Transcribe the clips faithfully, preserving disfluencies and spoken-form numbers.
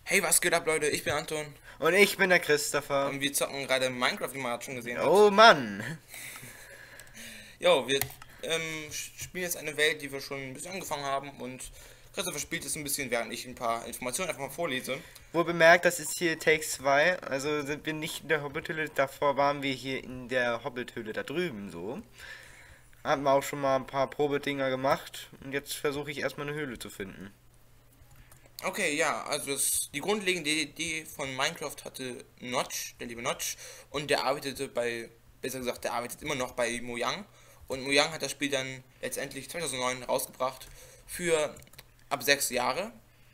Hey, was geht ab, Leute? Ich bin Anton Und ich bin der Christopher. und wir zocken gerade Minecraft, wie man gerade schon gesehen hat. Oh Mann. Jo, wir ähm, spielen jetzt eine Welt, die wir schon ein bisschen angefangen haben und Christopher spielt es ein bisschen, während ich ein paar Informationen einfach mal vorlese. Wohl bemerkt, das ist hier Take zwei. Also sind wir nicht in der Hobbithöhle. Davor waren wir hier in der Hobbithöhle da drüben so. Haben wir auch schon mal ein paar Probedinger gemacht. Und jetzt versuche ich erstmal eine Höhle zu finden. Okay, ja, also das, die grundlegende Idee von Minecraft hatte Notch, der liebe Notch, und der arbeitete bei, besser gesagt, der arbeitet immer noch bei Mojang. Und Mojang hat das Spiel dann letztendlich zweitausendneun rausgebracht für ab sechs Jahre.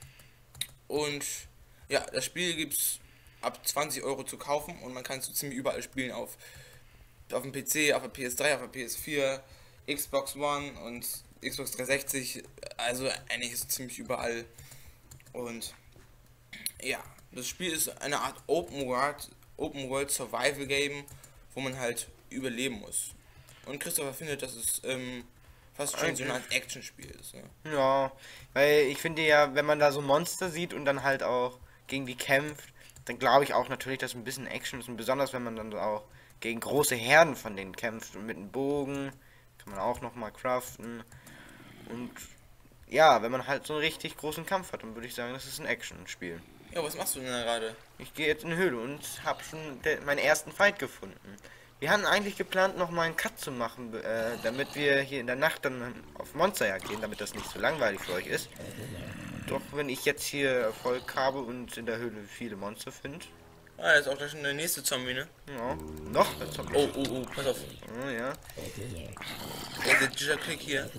Und ja, das Spiel gibt es ab zwanzig Euro zu kaufen und man kann es so ziemlich überall spielen auf, auf dem P C, auf der P S drei, auf der P S vier, Xbox One und Xbox dreihundertsechzig, also eigentlich ist es ziemlich überall. Und ja, das Spiel ist eine Art Open World, Open World Survival Game, wo man halt überleben muss. Und Christopher findet, dass es ähm, fast schon so eine Art Action-Spiel ist. Ne? Ja, weil ich finde ja, wenn man da so Monster sieht und dann halt auch gegen die kämpft, dann glaube ich auch natürlich, dass ein bisschen Action ist. Und besonders wenn man dann auch gegen große Herden von denen kämpft. Und mit einem Bogen kann man auch nochmal craften. Und ja, wenn man halt so einen richtig großen Kampf hat, dann würde ich sagen, das ist ein Action-Spiel. Ja, was machst du denn da gerade? Ich gehe jetzt in die Höhle und habe schon de- meinen ersten Fight gefunden. Wir hatten eigentlich geplant, noch mal einen Cut zu machen, äh, damit wir hier in der Nacht dann auf Monsterjagd gehen, damit das nicht so langweilig für euch ist. Doch wenn ich jetzt hier Erfolg habe und in der Höhle viele Monster finde, Ah, das ist auch gleich schon der nächste Zombie, ne? ja, noch ein Zombie. Oh, oh, oh, pass auf. Oh, ja. Der, der Jitter-Klick hier.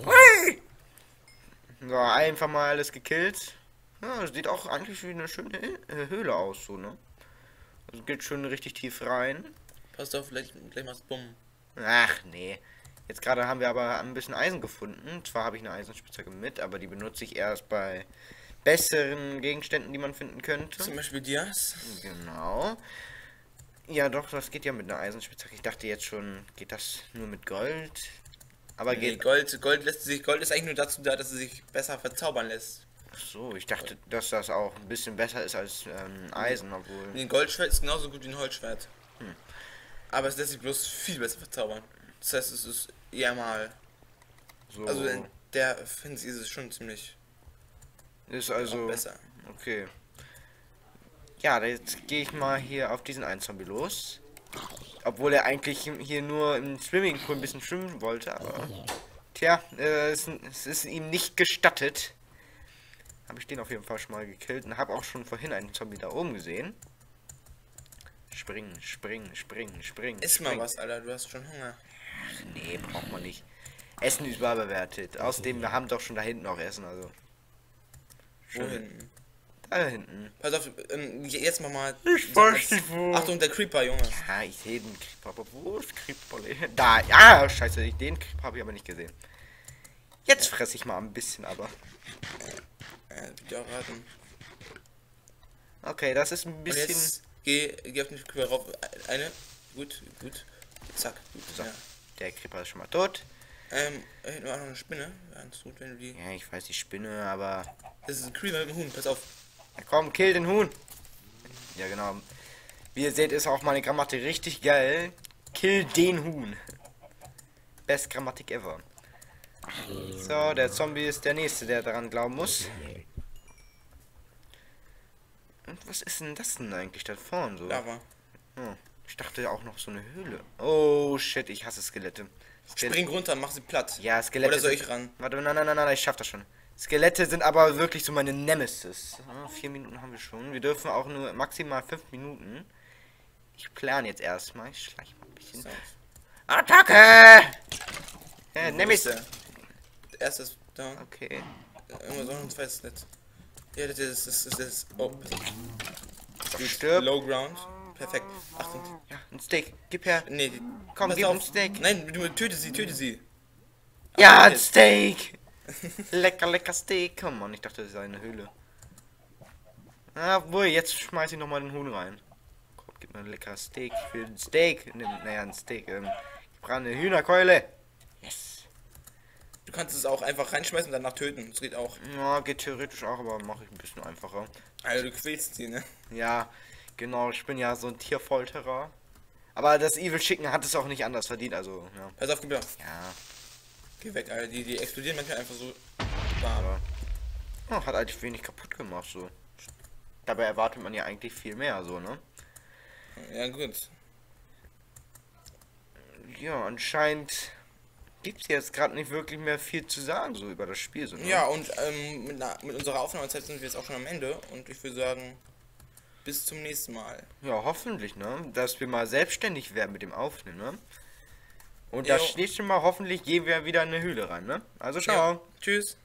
So, einfach mal alles gekillt. Ja, sieht auch eigentlich wie eine schöne äh, Höhle aus, so, ne? Also geht schon richtig tief rein. Passt auf, gleich, gleich machst du bumm. Ach, nee. Jetzt gerade haben wir aber ein bisschen Eisen gefunden. Zwar habe ich eine Eisenspitzhacke mit, aber die benutze ich erst bei besseren Gegenständen, die man finden könnte. Zum Beispiel Dias. Genau. Ja, doch, das geht ja mit einer Eisenspitzhacke. Ich dachte jetzt schon, geht das nur mit Gold? Aber Nee, geht. Gold, Gold lässt sich, Gold ist eigentlich nur dazu da, dass es sich besser verzaubern lässt. Ach so, ich dachte, dass das auch ein bisschen besser ist als ähm, Eisen, obwohl. Ein Goldschwert ist genauso gut wie ein Holzschwert. Aber es lässt sich bloß viel besser verzaubern. Das heißt, es ist eher mal. So. Also, in der Hinsicht ist es schon ziemlich Ist auch also. besser. Okay. Ja, jetzt gehe ich mal hier auf diesen einen Zombie los. Obwohl er eigentlich hier nur im Swimmingpool ein bisschen schwimmen wollte, aber. Tja, äh, es, es ist ihm nicht gestattet. Habe ich den auf jeden Fall schon mal gekillt und habe auch schon vorhin einen Zombie da oben gesehen. Springen, springen, springen, springen. Iss mal springen. was, Alter, du hast schon Hunger. Nee, braucht man nicht. Essen ist überbewertet. Außerdem, wir haben doch schon da hinten auch Essen, also. Wohin? Da hinten. Pass auf, ähm, jetzt mach mal. Ich sag weiß mal- nicht wo. Achtung, der Creeper, Junge. Ja, ich sehe den Creeper, aber wo ist Creeper? Da, ja, scheiße, den Creeper habe ich aber nicht gesehen. Jetzt fresse ich mal ein bisschen, aber. Ja, bitte auch raten. Okay, das ist ein Und bisschen. jetzt geh, geh auf den Creeper rauf. Eine. Gut, gut. Zack. Gut, So, ja. der Creeper ist schon mal tot. Ähm, da hinten war noch eine Spinne. Ganz gut, wenn du die. Ja, ich weiß die Spinne, aber. Das ist ein Creeper mit dem Huhn, pass auf. Ja, komm, kill den Huhn. Ja, genau. Wie ihr seht, ist auch meine Grammatik richtig geil. Kill den Huhn. Best Grammatik ever. So, der Zombie ist der nächste, der daran glauben muss. Und was ist denn das denn eigentlich da vorne so? Lava. Hm, ich dachte auch noch so eine Höhle. Oh shit, ich hasse Skelette. Skel Spring runter, mach sie platt. ja, Skelette. Oder soll sind- ich ran? Warte, nein, nein, nein, nein, ich schaff das schon. Skelette sind aber wirklich so meine Nemesis. Ah, vier Minuten haben wir schon. Wir dürfen auch nur maximal fünf Minuten. Ich plane jetzt erstmal. Ich schleiche mal ein bisschen. So. Attacke! Äh, Wo ist Nemesis. der? Der erste ist down. Okay. Irgendwas noch ein zweites Netz. Ja, das ist, das ist, das ist, oh, gut. Stirb. Low ground. Perfekt. Achtung. Ja, ein Steak. Gib her. Nee, die- Komm, pass gib auf. uns Steak. Nein, du töte sie, töte sie. Ja, Ach, ein jetzt. Steak. Lecker, lecker Steak. Komm on, ich dachte, das sei eine Höhle. Ah, wohl, jetzt schmeiß ich nochmal den Huhn rein. Komm, gib mir ein leckeres Steak. Ich will ein Steak. Nimm, naja, ein Steak. Ähm, gebratene Hühnerkeule. Yes. Du kannst es auch einfach reinschmeißen und danach töten. Das geht auch. Ja, geht theoretisch auch, aber mache ich ein bisschen einfacher. Also du quälst sie, ne? Ja, genau, ich bin ja so ein Tierfolterer. Aber das Evil Chicken hat es auch nicht anders verdient, also, ja. Pass auf, gib her. Ja. Geh weg, Alter. Die, die explodieren manchmal einfach so warm. Aber, oh, hat eigentlich wenig kaputt gemacht, so. Dabei erwartet man ja eigentlich viel mehr, so, ne? Ja, gut. Ja, anscheinend gibt es jetzt gerade nicht wirklich mehr viel zu sagen, so über das Spiel, so, ne? Ja, und ähm, mit, na, mit unserer Aufnahmezeit sind wir jetzt auch schon am Ende. Und ich würde sagen, bis zum nächsten Mal. Ja, hoffentlich, ne? Dass wir mal selbstständig werden mit dem Aufnehmen, ne? Und Jo. das nächste Mal hoffentlich gehen wir wieder in eine Höhle rein, ne? Also, ciao. Ja. Tschüss.